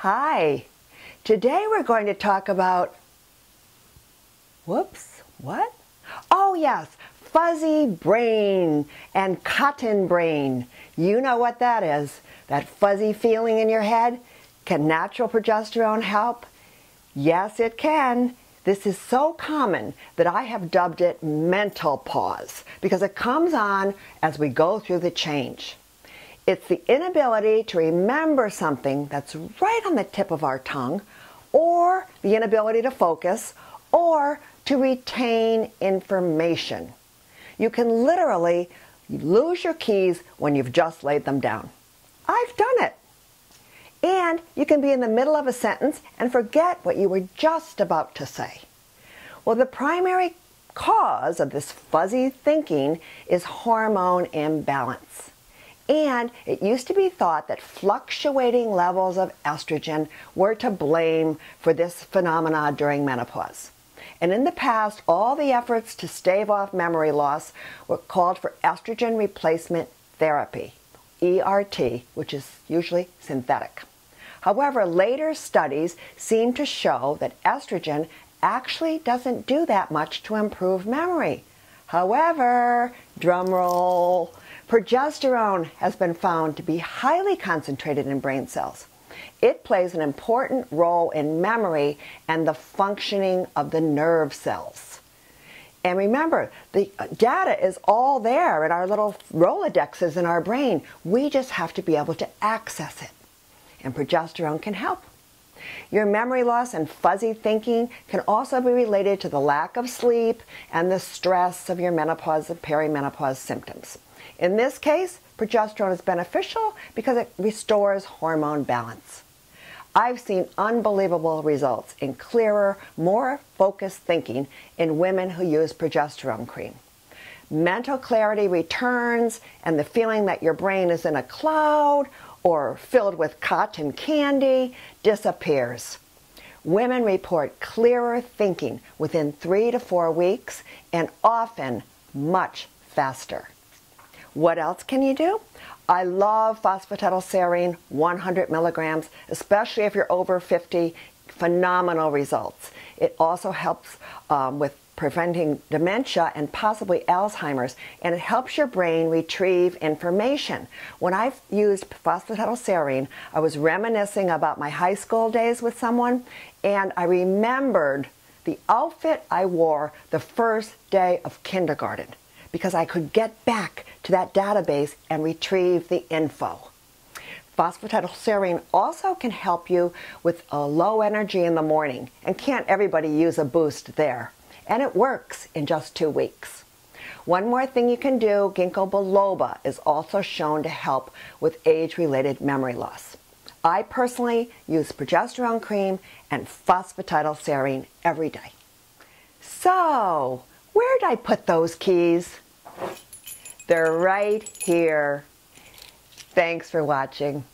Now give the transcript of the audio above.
Hi, today we're going to talk about, what? Oh yes, fuzzy brain and cotton brain. You know what that is, that fuzzy feeling in your head. Can natural progesterone help? Yes, it can. This is so common that I have dubbed it mental pause because it comes on as we go through the change. It's the inability to remember something that's right on the tip of our tongue, or the inability to focus, or to retain information. You can literally lose your keys when you've just laid them down. I've done it. And you can be in the middle of a sentence and forget what you were just about to say. Well, the primary cause of this fuzzy thinking is hormone imbalance. And it used to be thought that fluctuating levels of estrogen were to blame for this phenomena during menopause. And in the past, all the efforts to stave off memory loss were called for estrogen replacement therapy, ERT, which is usually synthetic. However, later studies seem to show that estrogen actually doesn't do that much to improve memory. However, drum roll, progesterone has been found to be highly concentrated in brain cells. It plays an important role in memory and the functioning of the nerve cells. And remember, the data is all there in our little Rolodexes in our brain. We just have to be able to access it. And progesterone can help. Your memory loss and fuzzy thinking can also be related to the lack of sleep and the stress of your menopause and perimenopause symptoms. In this case, progesterone is beneficial because it restores hormone balance. I've seen unbelievable results in clearer, more focused thinking in women who use progesterone cream. Mental clarity returns, and the feeling that your brain is in a cloud or filled with cotton candy disappears. Women report clearer thinking within 3 to 4 weeks, and often much faster. What else can you do? I love phosphatidylserine 100 milligrams, especially if you're over 50. Phenomenal results. It also helps with preventing dementia and possibly Alzheimer's, and it helps your brain retrieve information. When I've used phosphatidylserine, I was reminiscing about my high school days with someone, and I remembered the outfit I wore the first day of kindergarten, because I could get back to that database and retrieve the info. Phosphatidylserine also can help you with a low energy in the morning, and can't everybody use a boost there? And it works in just 2 weeks. One more thing you can do, ginkgo biloba is also shown to help with age-related memory loss. I personally use progesterone cream and phosphatidylserine every day. So, where'd I put those keys? They're right here. Thanks for watching.